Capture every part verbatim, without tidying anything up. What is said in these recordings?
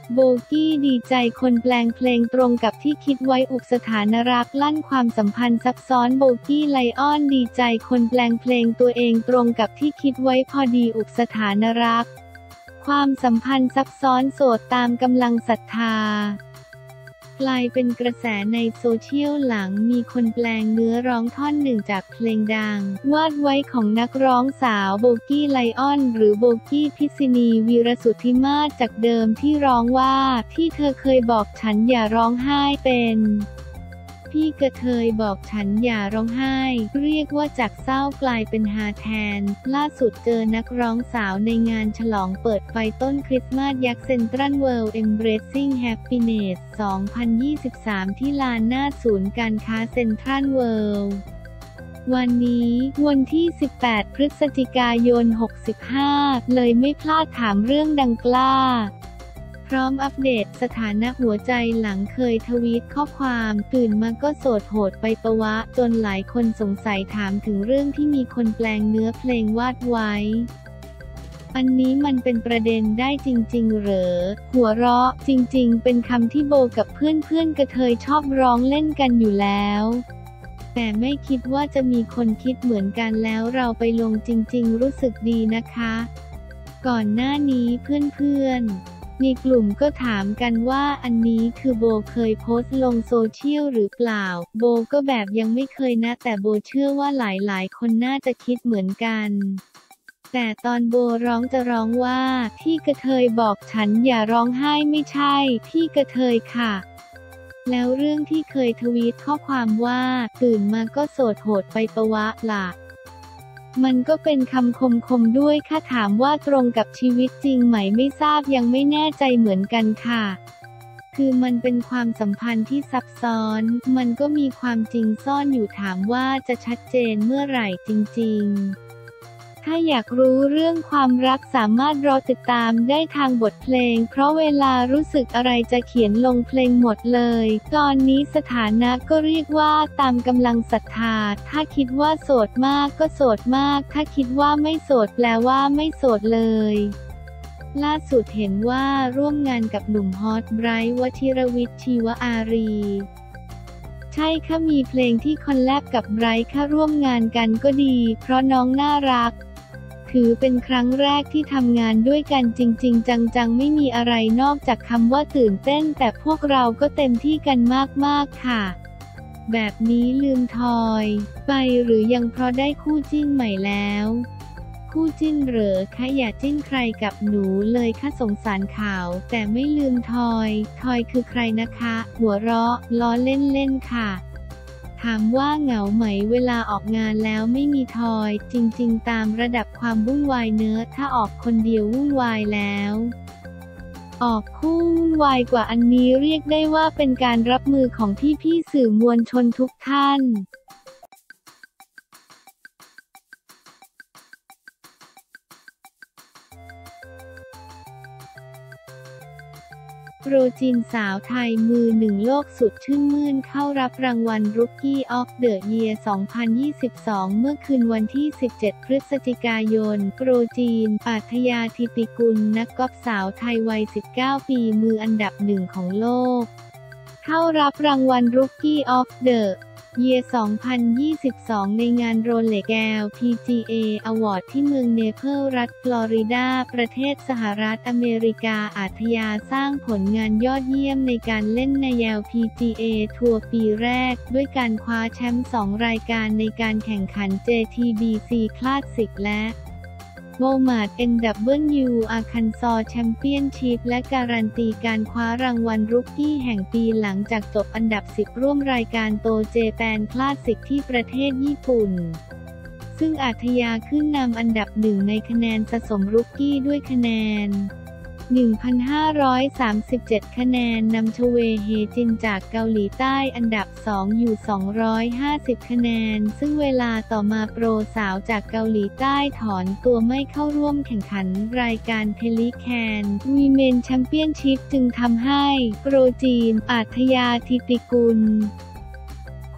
โบกี้ดีใจคนแปลงเพลงตรงกับที่คิดไว้อุกสถานรักลั่นความสัมพันธ์ซับซ้อนโบกี้ไลออนดีใจคนแปลงเพลงตัวเองตรงกับที่คิดไว้พอดีอุกสถานรักความสัมพันธ์ซับซ้อนโสดตามกำลังศรัทธากลายเป็นกระแสในโซเชียลหลังมีคนแปลงเนื้อร้องท่อนหนึ่งจากเพลงดังวาดไว้ของนักร้องสาวโบกี้ไลออนหรือโบกี้พิษิณีวีรสุทธิมาศจากเดิมที่ร้องว่าที่เธอเคยบอกฉันอย่าร้องไห้เป็นพี่กระเทยบอกฉันอย่าร้องไห้เรียกว่าจากเศร้ากลายเป็นฮาแทนล่าสุดเจอนักร้องสาวในงานฉลองเปิดไฟต้นคริสต์มาสยักษ์เซ็นทรัลเวิลด์ Embracing Happiness สองพันยี่สิบสาม ที่ลานหน้าศูนย์การค้าเซ็นทรัลเวิลด์วันนี้วันที่สิบแปดพฤศจิกายนหกสิบห้าเลยไม่พลาดถามเรื่องดังกล้าพร้อมอัปเดตสถานะหัวใจหลังเคยทวีตข้อความตื่นมาก็โสดโหดไปปะวะจนหลายคนสงสัยถามถึงเรื่องที่มีคนแปลงเนื้อเพลงวาดไว้อันนี้มันเป็นประเด็นได้จริงๆเหรอหัวเราะจริงๆเป็นคำที่โบกับเพื่อนๆกระเทยชอบร้องเล่นกันอยู่แล้วแต่ไม่คิดว่าจะมีคนคิดเหมือนกันแล้วเราไปลงจริงๆรู้สึกดีนะคะก่อนหน้านี้เพื่อนๆในกลุ่มก็ถามกันว่าอันนี้คือโบเคยโพสต์ลงโซเชียลหรือเปล่าโบก็แบบยังไม่เคยนะแต่โบเชื่อว่าหลายๆคนน่าจะคิดเหมือนกันแต่ตอนโบร้องจะร้องว่าที่กระเทยบอกฉันอย่าร้องไห้ไม่ใช่ที่กระเทยค่ะแล้วเรื่องที่เคยทวีตข้อความว่าตื่นมาก็โสดโหดไปปะวะล่ะมันก็เป็นคำคมๆด้วยค่ะถามว่าตรงกับชีวิตจริงไหมไม่ทราบยังไม่แน่ใจเหมือนกันค่ะคือมันเป็นความสัมพันธ์ที่ซับซ้อนมันก็มีความจริงซ่อนอยู่ถามว่าจะชัดเจนเมื่อไหร่จริงๆถ้าอยากรู้เรื่องความรักสามารถรอติดตามได้ทางบทเพลงเพราะเวลารู้สึกอะไรจะเขียนลงเพลงหมดเลยตอนนี้สถานะก็เรียกว่าตามกำลังศรัทธาถ้าคิดว่าโสดมากก็โสดมากถ้าคิดว่าไม่โสดแปลว่าไม่โสดเลยล่าสุดเห็นว่าร่วมงานกับหนุ่มฮอตไบรท์วชิรวิทย์ชีวอารีใช่ค่ะมีเพลงที่คอลแลบกับไบรท์ค่ะร่วมงานกันก็ดีเพราะน้องน่ารักถือเป็นครั้งแรกที่ทำงานด้วยกันจริงๆจังๆไม่มีอะไรนอกจากคำว่าตื่นเต้นแต่พวกเราก็เต็มที่กันมากๆค่ะแบบนี้ลืมทอยไปหรือยังเพราะได้คู่จิ้นใหม่แล้วคู่จิ้นเหรอคะอย่าจิ้นใครกับหนูเลยค่ะสงสารข่าวแต่ไม่ลืมทอยทอยคือใครนะคะหัวเราะล้อเล่นๆค่ะถามว่าเหงาไหมเวลาออกงานแล้วไม่มีทอยจริงๆตามระดับความวุ่นวายเนื้อถ้าออกคนเดียววุ่นวายแล้วออกคู่วุ่นวายกว่าอันนี้เรียกได้ว่าเป็นการรับมือของพี่ๆสื่อมวลชนทุกท่านโปรจีนสาวไทยมือหนึ่งโลกสุดชื่นมื่นเข้ารับรางวัล Rookie of the Year สองพันยี่สิบสอง เมื่อคืนวันที่ สิบเจ็ด พฤศจิกายนโปรจีน ปาทยาธิติกุลนักกอล์ฟสาวไทยวัย สิบเก้า ปีมืออันดับหนึ่งของโลกเข้ารับรางวัล Rookie of the Year สองพันยี่สิบสอง ในงานโรเล็ก แอล พี จี เอ Award ที่เมืองเนเพิลรัฐฟลอริดาประเทศสหรัฐอเมริกาอาทยาสร้างผลงานยอดเยี่ยมในการเล่นใน แอล พี จี เอ ทัวร์ปีแรกด้วยการคว้าแชมป์สองรายการในการแข่งขัน เจ ที บี ซี Classic และโวลมาร์ท เอ็น ดับเบิลยู อาร์คันซอ แชมเปี้ยนชิพและการันตีการคว้ารางวัลรุกกี้แห่งปีหลังจากจบอันดับสิบร่วมรายการโตเจแปนคลาสสิกที่ประเทศญี่ปุ่นซึ่งอาทยาขึ้นนำอันดับหนึ่งในคะแนนสะสมรุกกี้ด้วยคะแนน หนึ่งพันห้าร้อยสามสิบเจ็ด คะแนนนำชเวเฮจินจากเกาหลีใต้อันดับสองอยู่สองร้อยห้าสิบคะแนนซึ่งเวลาต่อมาโปรสาวจากเกาหลีใต้ถอนตัวไม่เข้าร่วมแข่งขันรายการเพลิแคนวีเมนแชมเปี้ยนชิพจึงทำให้โปรจีน อาทยาธิติกุลค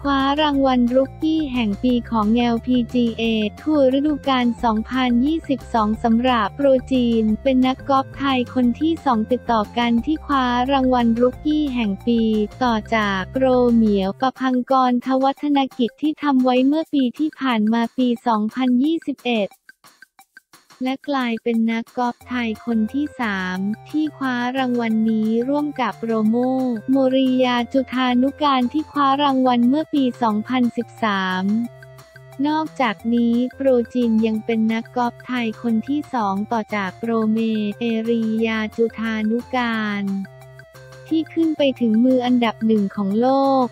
คว้ารางวัลรุกกี้แห่งปีของ แอล พี จี เอ ทัวร์ฤดูกาล สองพันยี่สิบสอง สำหรับโปรจีนเป็นนักกอล์ฟไทยคนที่สองติดต่อกันที่คว้ารางวัลรุกกี้แห่งปีต่อจากโปรเหมียวประภังกร ทวัฒนกิจที่ทำไว้เมื่อปีที่ผ่านมาปี สองพันยี่สิบเอ็ดและกลายเป็นนักกอล์ฟไทยคนที่สามที่คว้ารางวัลนี้ร่วมกับโรโม โมริยาจุฑานุการที่คว้ารางวัลเมื่อปี สองพันสิบสาม นอกจากนี้โปรจินยังเป็นนักกอล์ฟไทยคนที่สองต่อจากโปรเม เอริยาจุฑานุการที่ขึ้นไปถึงมืออันดับหนึ่งของโลก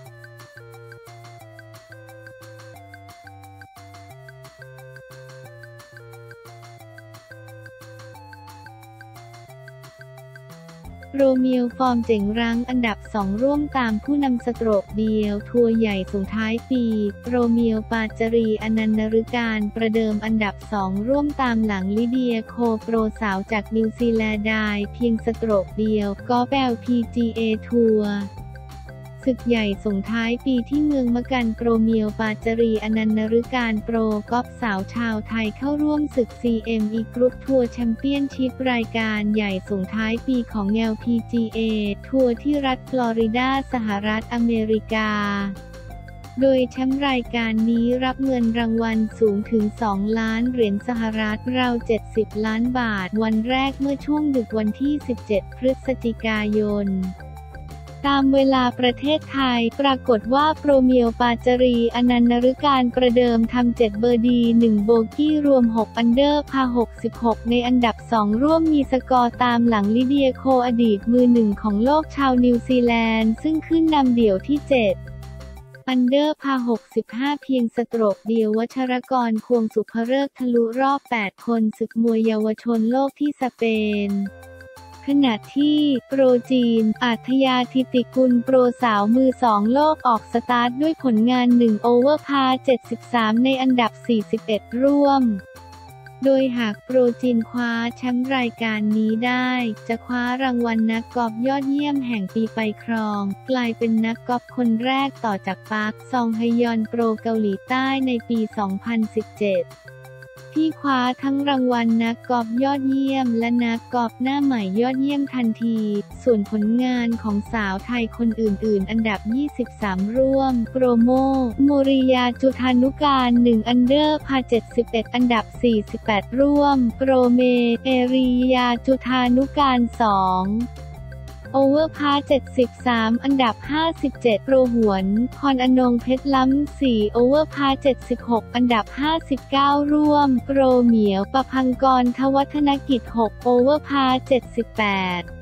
โรเมียวฟอร์มเจ๋งรั้งอันดับสองร่วมตามผู้นำสโตรกเดียวทัวร์ใหญ่ส่งท้ายปีโรเมียวปาจารีอนันต์นฤการประเดิมอันดับสองร่วมตามหลังลิเดียโคโปรสาวจากนิวซีแลนด์ได้เพียงสโตรกเดียวกอล์ฟ แอล พี จี เอ ทัวร์ศึกใหญ่ส่งท้ายปีที่เมืองมะกันโปรเมียวปาจารีอนันต์นฤการโปรกอล์ฟสาวชาวไทยเข้าร่วมศึก ซี เอ็ม อี Group ทัวร์แชมเปี้ยนชิพรายการใหญ่ส่งท้ายปีของ แอล พี จี เอ ทัวร์ที่รัฐฟลอริดาสหรัฐอเมริกาโดยแชมป์รายการนี้รับเงินรางวัลสูงถึงสองล้านเหรียญสหรัฐราวเจ็ดสิบล้านบาทวันแรกเมื่อช่วงดึกวันที่สิบเจ็ดพฤศจิกายนตามเวลาประเทศไทยปรากฏว่าโปรเมียวปาจารีอนันต์นฤการประเดิมทำเจ็ดเบอร์ดีหนึ่งโบกี้รวมหกอันเดอร์พาหกสิบหกในอันดับสองร่วมมีสกอร์ตามหลังลิเดียโคอดีตมือหนึ่งของโลกชาวนิวซีแลนด์ซึ่งขึ้นนำเดี่ยวที่เจ็ดอันเดอร์พาหกสิบห้าเพียงสโตรกเดียววชรกรควงสุภฤกษ์ทะลุรอบแปดคนศึกมวยเยาวชนโลกที่สเปนขณะที่โปรจีนอาทยาธิติกุลโปรสาวมือสองโลกออกสตาร์ทด้วยผลงานหนึ่งโอเวอร์พาเจ็ดสิบสามในอันดับสี่สิบเอ็ดร่วมโดยหากโปรจีนคว้าแชมป์รายการนี้ได้จะคว้ารางวัลนักกอล์ฟยอดเยี่ยมแห่งปีไปครองกลายเป็นนักกอล์ฟคนแรกต่อจากปาร์ค ซองฮยอนโปรเกาหลีใต้ในปี สองพันสิบเจ็ดที่คว้าทั้งรางวัลนักกอล์ฟยอดเยี่ยมและนักกอล์ฟหน้าใหม่ยอดเยี่ยมทันทีส่วนผลงานของสาวไทยคนอื่นๆอันดับยี่สิบสามร่วมโปรโม โมริยาจุฑานุการหนึ่งอันเดอร์พาเจ็ดสิบเอ็ดอันดับสี่สิบแปดร่วมโปรเม เอริยาจุฑานุการสองโอเวอร์พาเจ็ดสิบสามอันดับห้าสิบเจ็ดโปรหวนพรอนงเพชรล้ำสี่โอเวอร์พาเจ็ดสิบหกอันดับห้าสิบเก้าร่วมโปรเหมียวประภังกร ทวัฒนกิจหกโอเวอร์พาเจ็ดสิบแปด